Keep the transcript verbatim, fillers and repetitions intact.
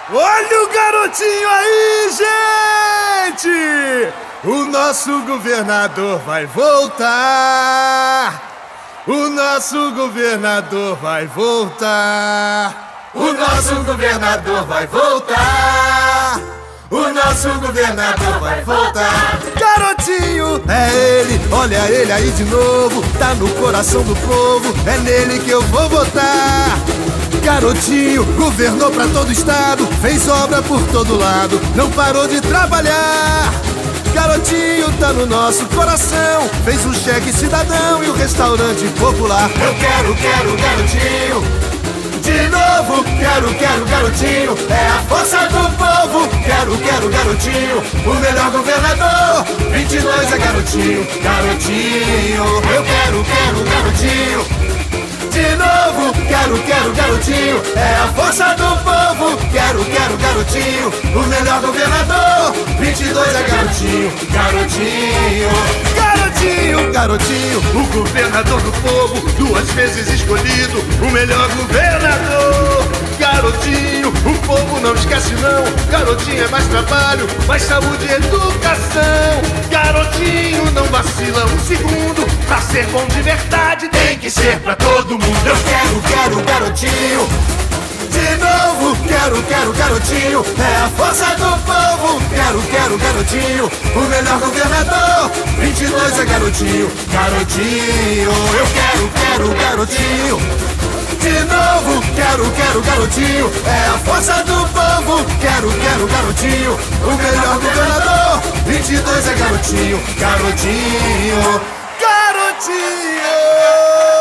Olha o garotinho aí, gente! O nosso governador vai voltar! O nosso governador vai voltar! O nosso governador vai voltar! O nosso governador vai voltar! Garotinho, é ele, olha ele aí de novo. Tá no coração do povo, é nele que eu vou votar. Garotinho, governou pra todo estado, fez obra por todo lado, não parou de trabalhar. Garotinho tá no nosso coração, fez o cheque cidadão e o restaurante popular. Eu quero, quero garotinho de novo, quero, quero garotinho, é a força do povo. Quero, quero garotinho, o melhor governador. vinte e dois é garotinho, garotinho. Eu quero, quero garotinho de novo, quero, quero garotinho, é a força do povo. Quero, quero garotinho, o melhor governador. vinte e dois é garotinho, garotinho. Garotinho, garotinho, o governador do povo, duas vezes escolhido, o melhor governador. Garotinho, o povo não esquece não. Garotinho é mais trabalho, mais saúde e educação. Garotinho não vacila um segundo, pra ser bom de verdade tem que ser pra todo mundo. Eu quero, quero garotinho de novo, quero, quero garotinho, é a força do povo. Quero, quero garotinho, o melhor governador. vinte e dois é garotinho, garotinho. Eu quero, quero garotinho de novo, quero, quero garotinho, é a força do povo. Quero, quero garotinho, o melhor governador. vinte e dois é garotinho, garotinho, garotinho.